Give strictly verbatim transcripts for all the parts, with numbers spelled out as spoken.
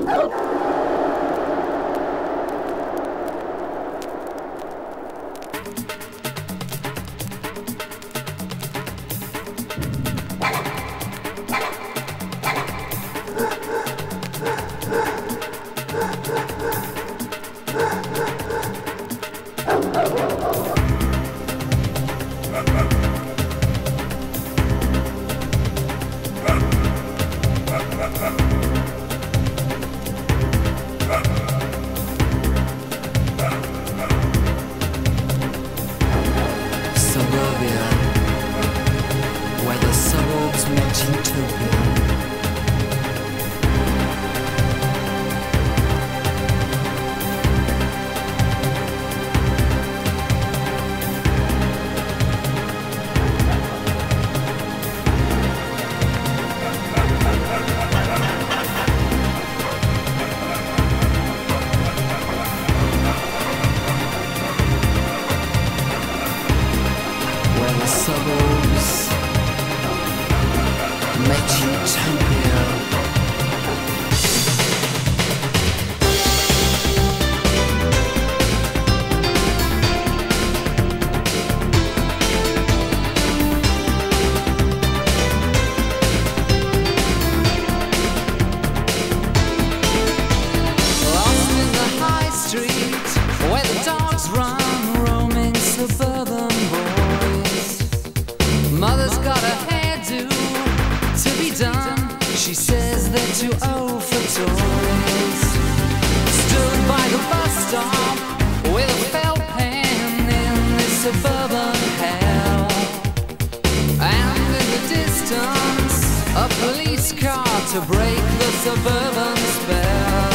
She says they're too old for toys. Stood by the bus stop with a felt pen in this suburban hell. And in the distance, a police car to break the suburban spell.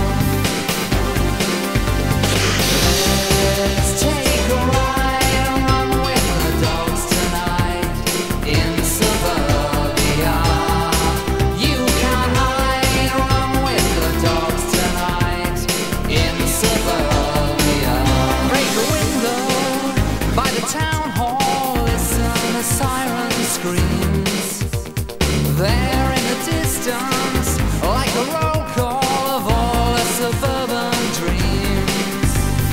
Let's take a ride and run with the dogs tonight in suburbia. You can hide, run with the dogs tonight in suburbia. Break a window by the town hall, listen as siren screams. There in the distance, like a roll call of all the suburban dreams.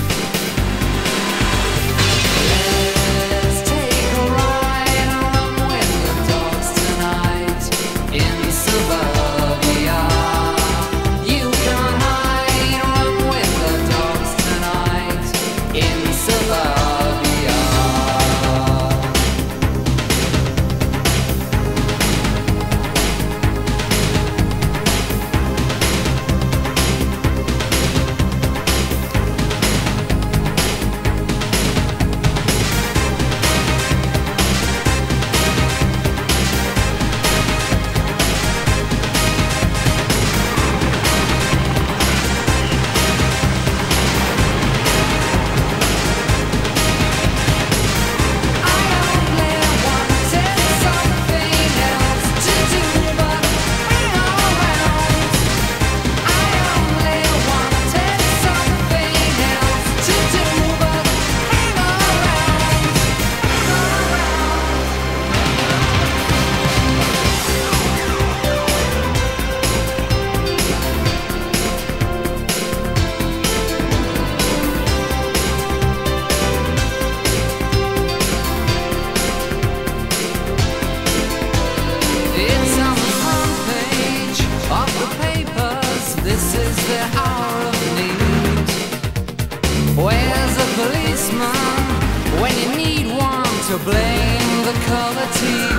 Let's take a ride and run with the dogs tonight in suburbia. You can hide, run with the dogs tonight in suburbia. It's on the front page of the papers. This is the hour of need. Where's the policeman when you need one to blame the color T V?